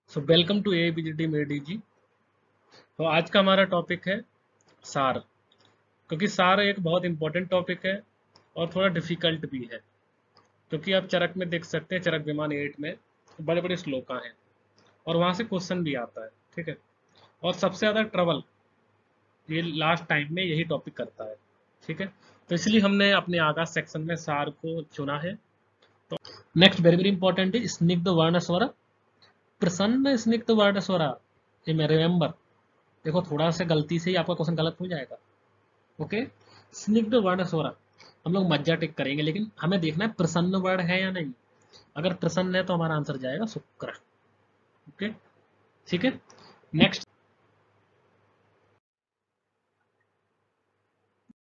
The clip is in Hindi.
सो वेलकम टू एबीजीटी मेडी जी। तो आज का हमारा टॉपिक है सार। क्योंकि सार एक बहुत इंपॉर्टेंट टॉपिक है और थोड़ा डिफिकल्ट भी है। क्योंकि आप चरक में देख सकते हैं, चरक विमान 8 में बड़े बड़े श्लोका हैं और वहां से क्वेश्चन भी आता है। ठीक है। और सबसे ज्यादा ट्रबल ये लास्ट टाइम में यही टॉपिक करता है। ठीक है। तो इसलिए हमने अपने आगाज सेक्शन में सार को चुना है। तो नेक्स्ट वेरी वेरी इंपॉर्टेंट है स्निग्ध वर्ण स्वर, प्रसन्न स्निग्ध वर्ण स्वर। ये मैं रिमेंबर, देखो थोड़ा सा गलती से ही आपका क्वेश्चन गलत हो जाएगा। ओके। स्निग्ध वर्ण स्वर हम लोग मज्जा टिक करेंगे, लेकिन हमें देखना है प्रसन्न वर्ण है या नहीं। अगर प्रसन्न है तो हमारा आंसर जाएगा शुक्र। ओके। ठीक है। नेक्स्ट